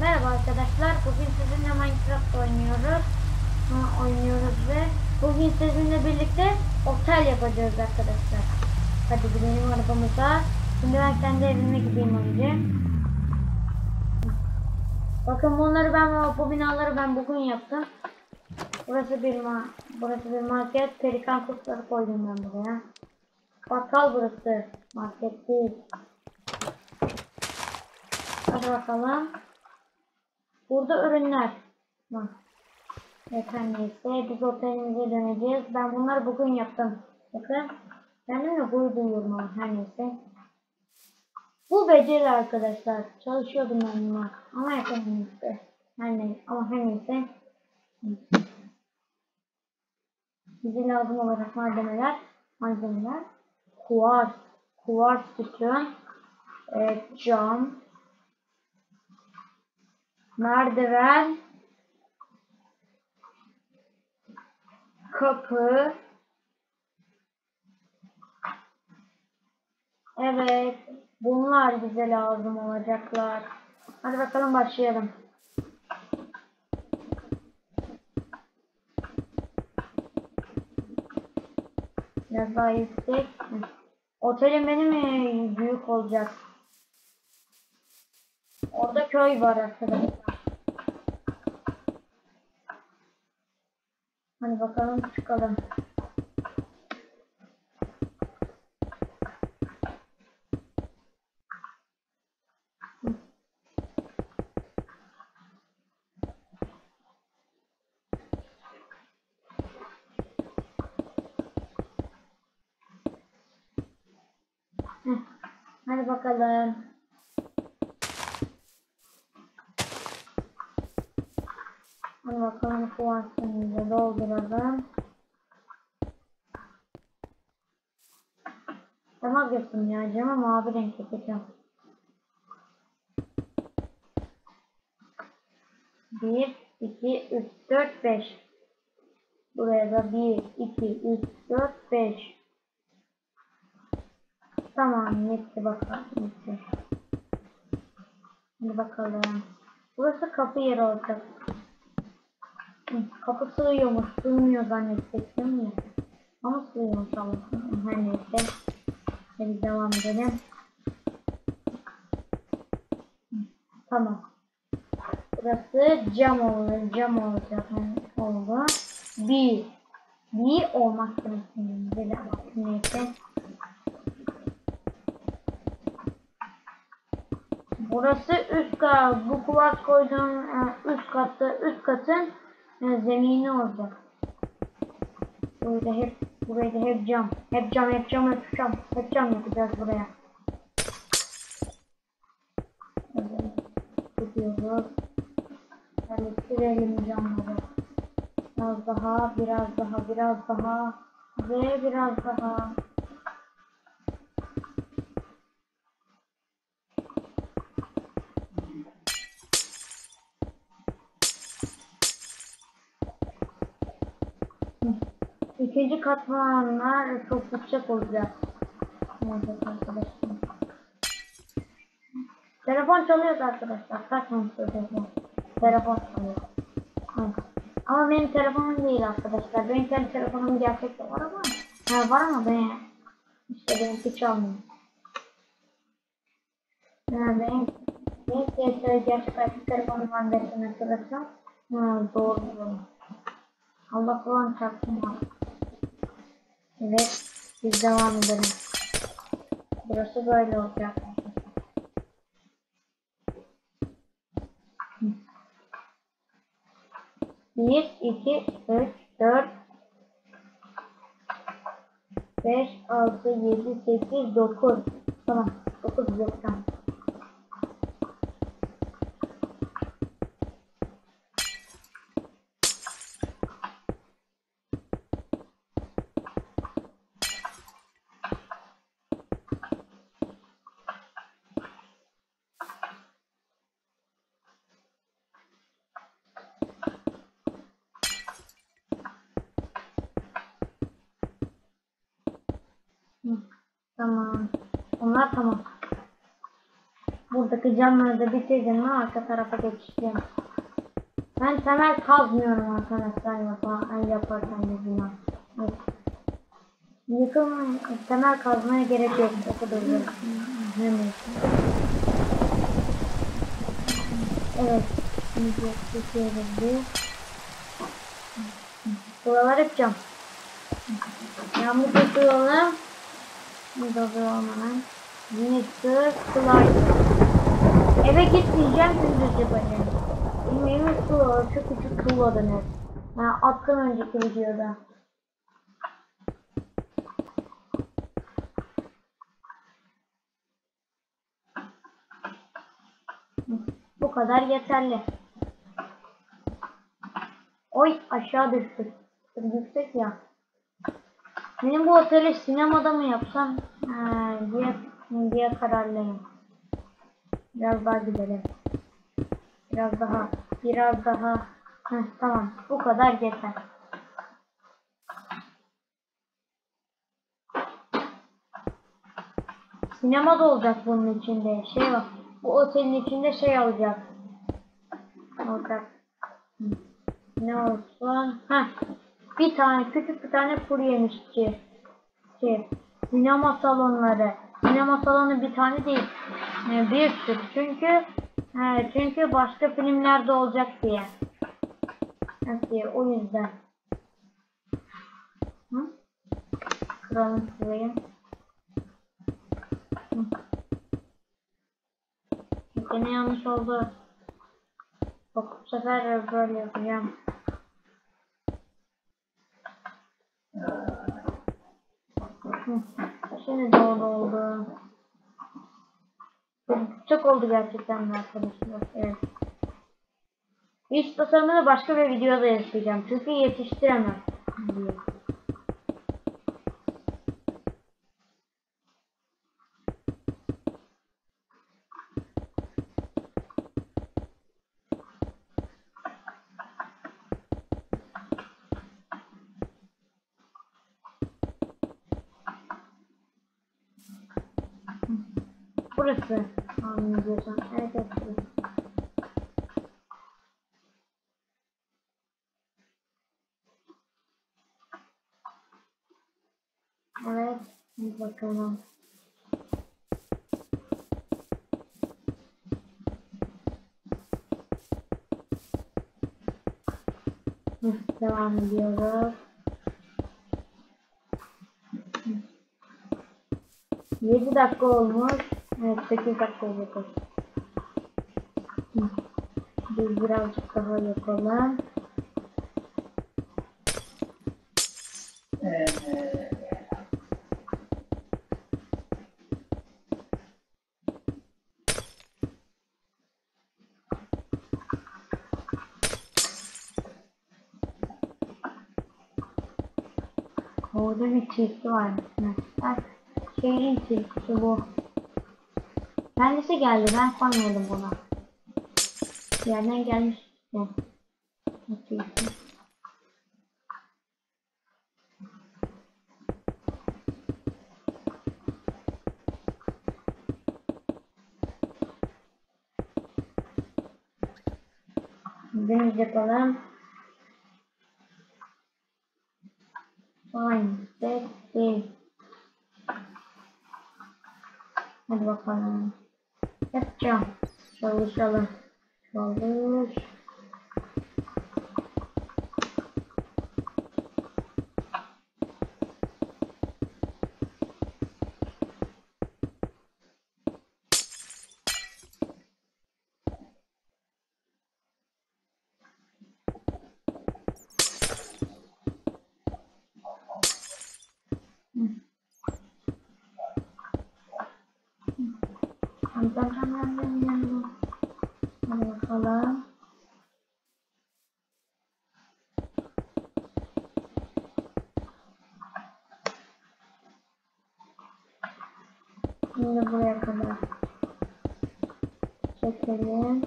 Merhaba arkadaşlar, bugün sizinle Minecraft oynuyoruz ve bugün sizinle birlikte otel yapacağız arkadaşlar. Hadi gidelim arabamıza. Şimdi ben kendi evime gideyim önce. Bakın bunları bu binaları ben bugün yaptım. Burası bir market. Pelikan kuşları koydum ben buraya. Bakkal burası. Market değil. Hadi bakalım. Burada ürünler var. Evet, her neyse biz otelimize döneceğiz. Ben bunları bugün yaptım. Bakın. Kendimle gurur duyuyorum ama her neyse. Bu beceri arkadaşlar. Çalışıyordum ben buna. Ama yapamadım işte. Her neyse. Bize lazım olacak malzemeler. Kuvars sütun. Cam. Merdiven. Kapı. Evet. Bunlar bize lazım olacaklar. Hadi bakalım başlayalım. Biraz daha yüksek. Otelim benim büyük olacak. Orada köy var arkadaşlar. Hadi bakalım çıkalım. Hadi bakalım. Hadi bakalım kuvarsımızı dolduralım. Cama görsün ya. Cama mavi renk yapacağım. 1, 2, 3, 4, 5. Buraya da 1, 2, 3, 4, 5. Tamam yetti bakalım. Yetti. Hadi bakalım. Burası kapı yeri olacak. Kapı sığıyormuş. Sığmıyor zannedecektim ya. Ama sığıyormuş Allah'ım. Her neyse. Hadi devam edelim. Tamam. Burası cam olur. Cam olacak. Oldu. Bir olmak demek. Neyse. Burası üst kat. Bu kuvars koyduğum üst katın zemini olacak. Burayı da hep cam. Hep cam yapacağız buraya. Evet. Gidiyoruz. Böyle sürelim camları. Biraz daha ve biraz daha. İkinci katmanlar çok yüksek olacak. Evet arkadaşlar. Telefon çalıyor arkadaşlar. Takmayın telefon. Telefon çalıyor. Evet. Ama benim telefonum değil arkadaşlar. Benim kendi telefonum gerçekten var ama. Var ama benimki çalmıyor. Benim gerçek hayat telefonum var desem arkadaşlar. Doğru. Allah falan çarpsın. Evet. Biz devam edelim. Burası böyle olacak. 1, 2, 3, 4, 5, 6, 7, 8, 9. Tamam. 9 yapacağım. Tamam. Onlar tamam. buradaki camları da bitirdim. Arka tarafa geçeceğim. Ben temel kazmıyorum arkadaşlar yaparken yüzüne. Evet. Yıkım temel kazmaya gerek yok. O kadar zor. Evet. Şimdi buralar hep cam. Yağmur tutuyorum. Hemen. Winter Slide. Eve gitmeyeceğim, gündüz yapacağım. Benim evim su, çok küçük tuğla denir. Yani attım önceki videoda. Bu kadar yeterli. Oy aşağı düştük. Yüksek ya. Benim bu oteli sinemada mı yapsam diye kararlıyım. Biraz daha gidelim. Biraz daha. Tamam. Bu kadar yeter. Sinema da olacak bunun içinde. Şey var. Bu otelin içinde şey olacak. Ne olsun? Küçük bir tane kuru yemişçi. Sinema salonları. Sinema salonu bir tane değil. Bir sürü. Çünkü başka filmlerde olacak diye. O yüzden. Kıralım şurayı. Yine yanlış oldu. Bak bu sefer böyle yapacağım. Şimdi doğru oldu. Çok oldu gerçekten arkadaşlar. Evet. İç tasarımını başka bir videoda yapacağım. Çünkü yetiştiremem. Burası. Anlıyorsan. Evet burası. Evet. Bir bakalım. Devam ediyoruz. 7 dakika olmuş. Evet 8 dakika olacak. Biz birazcık daha yapalım. Orada bir tilki varmış. Şeyin tilkisi bu. Kendisi geldi. Ben koymadım buna. Bir yerden gelmiş. Tilki. Deniz yapalım. Aynı değil. Hadi bakalım. Yapacağım. Çalışalım. Çalış. Hadi bakalım. Şimdi buraya kadar çekelim.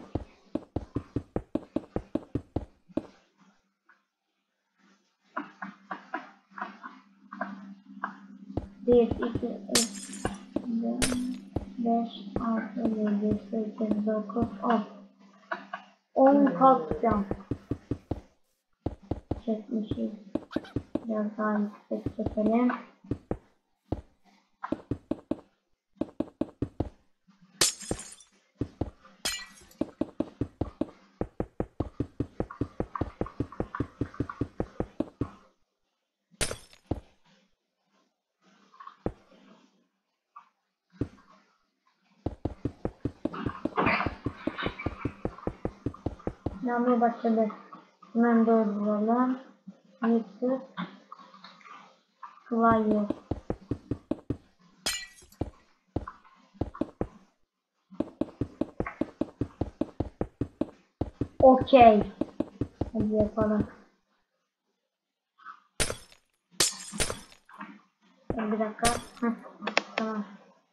Bir, iki, üç, 5, 6, 7, 8, 9, 10. 10 kalkacağım. Çekmişiz. Biraz daha yüksek çekelim. Yanmaya başladı. Hemen durduralım. YouTube klavye. Okey. Hadi yapalım. Bir dakika. Heh, tamam.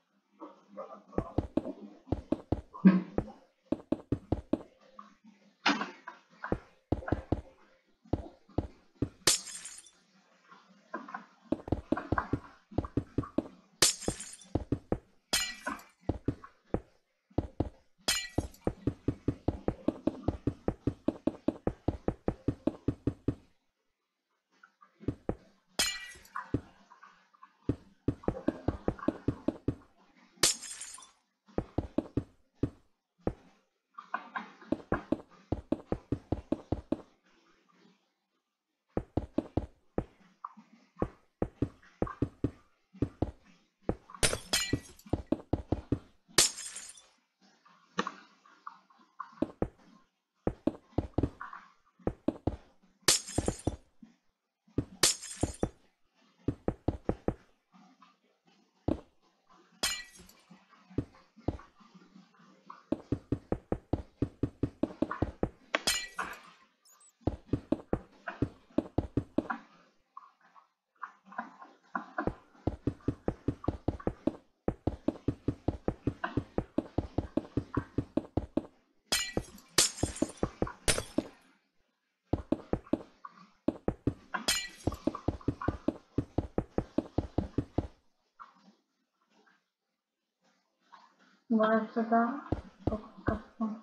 Burası da çok kısmı.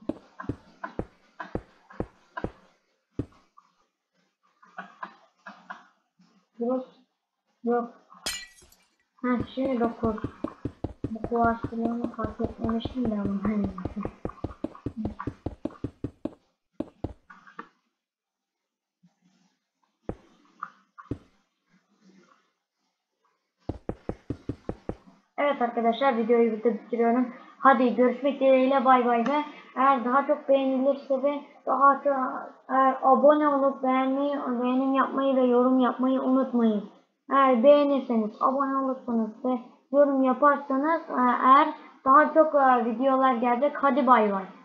Yok. Ha şimdi 9. Bu kuvarsiyonu fark etmemiştim de ama. Evet arkadaşlar, videoyu burada bitiriyorum. Hadi görüşmek dileğiyle, bay bay. Ve eğer daha çok beğenilirse ve daha çok eğer abone olup beğenim yapmayı ve yorum yapmayı unutmayın. Eğer beğenirseniz, abone olursanız ve yorum yaparsanız eğer daha çok videolar gelecek. Hadi bay bay.